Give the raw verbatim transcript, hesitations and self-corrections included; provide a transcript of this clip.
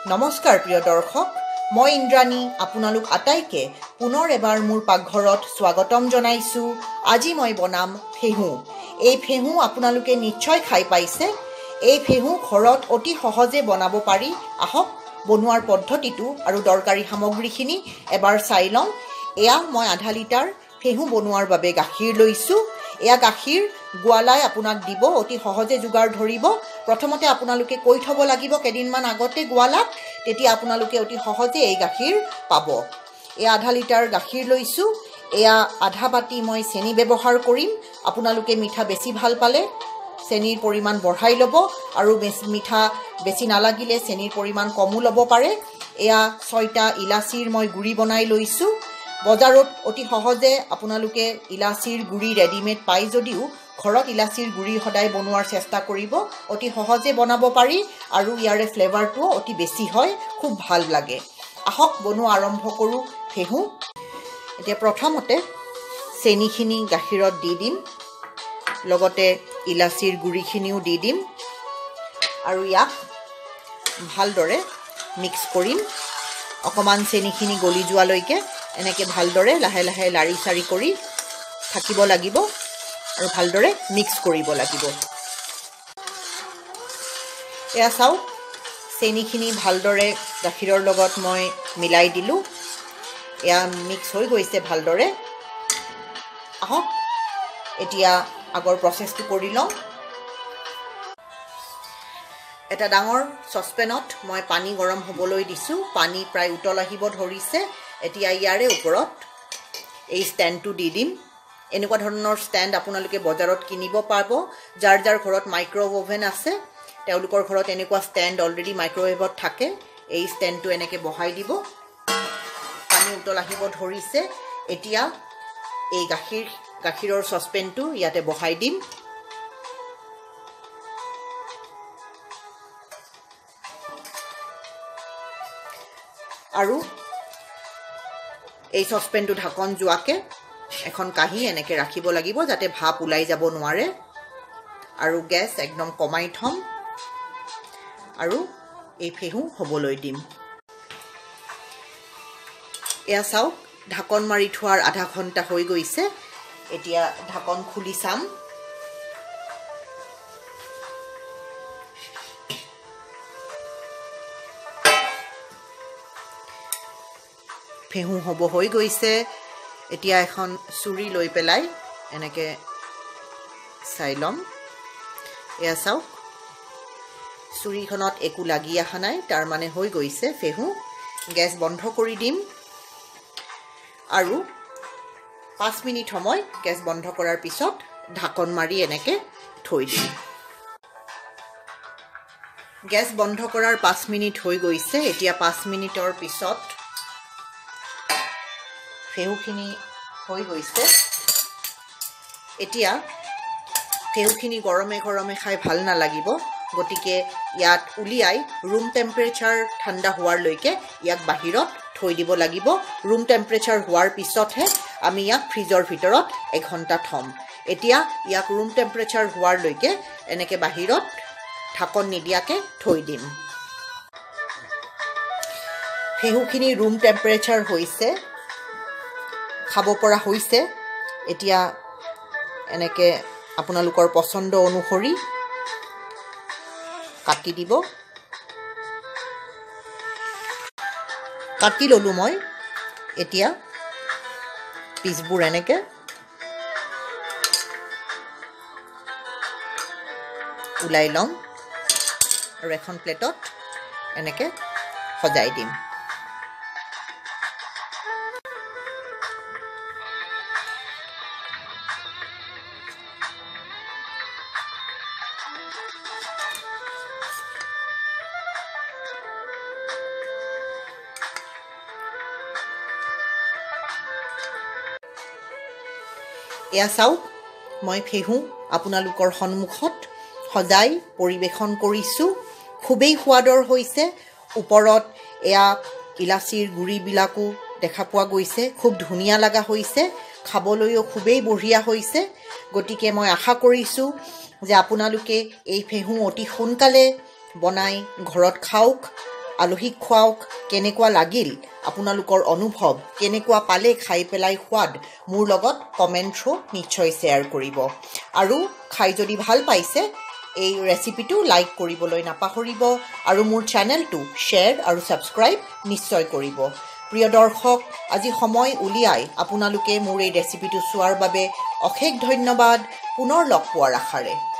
নমস্কাৰ প্ৰিয় দৰ্শক, মই ইন্দ্ৰাণী আপোনালোক আটাইকে পুনৰ এবাৰ মোৰ পাকঘৰত স্বাগতম জনাইছো। আজি মই বনাম ফেহু। এই ফেহু আপোনালোকে নিশ্চয় খাই পাইছে। এই ফেহু ঘৰত অতি সহজে বনাব পাৰি। আহক বনোৱাৰ পদ্ধতিটো আৰু দৰকাৰী সামগ্ৰীখিনি এবাৰ চাই লওঁ। এয়া মই আধা লিটাৰ ফেহু বনোৱাৰ বাবে গাখীৰ লৈছো। এয়া গাখীৰ গোৱালাই আপোনাক দিব, অতি সহজে যোগাৰ ধৰিব। প্ৰথমতে আপোনালোকে কৈ থব লাগিব কেইদিনমান আগতে গোৱালাক, তেতিয়া আপোনালোকে অতি সহজে এই গাখীৰ পাব। এয়া আধা লিটাৰ গাখীৰ লৈছো। এয়া আধা বাটি মই চেনি ব্যৱহাৰ কৰিম। আপোনালোকে মিঠা বেছি ভাল পালে চেনিৰ পৰিমাণ বঢ়াই ল'ব, আৰু মিঠা বেছি নালাগিলে চেনিৰ পৰিমাণ কমো ল'ব পাৰে। এয়া ছয়টা ইলাচিৰ মই গুড়ি বনাই লৈছো। বজাৰত অতি সহজে আপোনালোকে ইলাচিৰ গুড়ি ৰেডিমেড পাই যদিও ঘৰত ইলাচিৰ গুড়ি সদায় বনোৱাৰ চেষ্টা কৰিব। অতি সহজে বনাব পাৰি আৰু ইয়াৰে ফ্লেভাৰটো অতি বেছি হয়, খুব ভাল লাগে। আহক বনোৱা আৰম্ভ কৰোঁ ফেহু। এতিয়া প্ৰথমতে চেনিখিনি গাখীৰত দি দিম, লগতে ইলাচিৰ গুড়িখিনিও দি দিম আৰু ইয়াক ভালদৰে মিক্স কৰিম। অকণমান চেনিখিনি গলি যোৱালৈকে এনেকৈ ভালদৰে লাহে লাহে লাৰি চাৰি কৰি থাকিব লাগিব আৰু ভালদৰে মিক্স কৰিব লাগিব। এয়া চাওক, চেনিখিনি ভালদৰে গাখীৰৰ লগত মই মিলাই দিলোঁ। এয়া মিক্স হৈ গৈছে ভালদৰে। আহক এতিয়া আগৰ প্ৰচেছটো কৰি লওঁ। এটা ডাঙৰ চচপেনত মই পানী গৰম হ'বলৈ দিছোঁ। পানী প্ৰায় উতল আহিব ধৰিছে। এতিয়া ইয়াৰে ওপৰত এই ষ্টেণ্ডটো দি দিম। এনেকুৱা ধৰণৰ ষ্টেণ্ড আপোনালোকে বজাৰত কিনিব পাব। যাৰ যাৰ ঘৰত মাইক্ৰ'ৱেভ অভেন আছে তেওঁলোকৰ ঘৰত এনেকুৱা ষ্টেণ্ড অলৰেডি মাইক্ৰ'ৱেভত থাকে। এই ষ্টেণ্ডটো এনেকৈ বহাই দিব। পানী উতল আহিব ধৰিছে। এতিয়া এই গাখীৰ গাখীৰৰ চচপেনটো ইয়াতে বহাই দিম। আৰু এই চচপেনটো ঢাকন যোৱাকৈ এখন কাঁহী এনেকৈ ৰাখিব লাগিব যাতে ভাপ ওলাই যাব নোৱাৰে। আৰু গেছ একদম কমাই থ'ম আৰু এই ফেহু হ'বলৈ দিম। এয়া চাওক, ঢাকন মাৰি থোৱাৰ আধা ঘণ্টা হৈ গৈছে। এতিয়া ঢাকন খুলি চাম। ফেহু হ'ব হৈ গৈছে। এতিয়া এখন চুৰি লৈ পেলাই এনেকৈ চাই ল'ম। এয়া চাওক, চুৰিখনত একো লাগি অহা নাই, তাৰমানে হৈ গৈছে ফেহু। গেছ বন্ধ কৰি দিম আৰু পাঁচ মিনিট সময় গেছ বন্ধ কৰাৰ পিছত ঢাকন মাৰি এনেকৈ থৈ দিম। গেছ বন্ধ কৰাৰ পাঁচ মিনিট হৈ গৈছে। এতিয়া পাঁচ মিনিটৰ পিছত ফেহুখিনি হৈ গৈছে। এতিয়া ফেহুখিনি গৰমে গৰমে খাই ভাল নালাগিব, গতিকে ইয়াত উলিয়াই ৰুম টেম্পাৰেচাৰ ঠাণ্ডা হোৱাৰলৈকে ইয়াক বাহিৰত থৈ দিব লাগিব। ৰুম টেম্পাৰেচাৰ হোৱাৰ পিছতহে আমি ইয়াক ফ্ৰিজৰ ভিতৰত এঘণ্টা থ'ম। এতিয়া ইয়াক ৰুম টেম্পাৰেচাৰ হোৱাৰলৈকে এনেকৈ বাহিৰত ঢাকন নিদিয়াকৈ থৈ দিম। ফেহুখিনি ৰুম টেম্পাৰেচাৰ হৈছে, খাব পৰা হৈছে। এতিয়া এনেকৈ আপোনালোকৰ পচন্দ অনুসৰি কাটি দিব। কাটি ল'লোঁ মই। এতিয়া পিচবোৰ এনেকৈ ওলাই ল'ম আৰু এখন প্লেটত এনেকৈ সজাই দিম। এয়া চাওক, মই ফেহু আপোনালোকৰ সন্মুখত সজাই পৰিৱেশন কৰিছোঁ। খুবেই সোৱাদৰ হৈছে। ওপৰত এয়া ইলাচিৰ গুড়িবিলাকো দেখা পোৱা গৈছে। খুব ধুনীয়া লগা হৈছে, খাবলৈও খুবেই বঢ়িয়া হৈছে। গতিকে মই আশা কৰিছোঁ যে আপোনালোকে এই ফেহু অতি সোনকালে বনাই ঘৰত খাওক আলহীক খুৱাওক কেনেকুৱা লাগিল আপোনালোকৰ অনুভৱ কেনেকুৱা পালে খাই পেলাই সোৱাদ মোৰ লগত কমেণ্ট থ্ৰু নিশ্চয় শ্বেয়াৰ কৰিব আৰু খাই যদি ভাল পাইছে এই ৰেচিপিটো লাইক কৰিবলৈ নাপাহৰিব আৰু মোৰ চেনেলটো শ্বেয়াৰ আৰু ছাবস্ক্ৰাইব নিশ্চয় কৰিব প্ৰিয় দৰ্শক আজি সময় উলিয়াই আপোনালোকে মোৰ এই ৰেচিপিটো চোৱাৰ বাবে অশেষ ধন্যবাদ পুনৰ লগ পোৱাৰ আশাৰে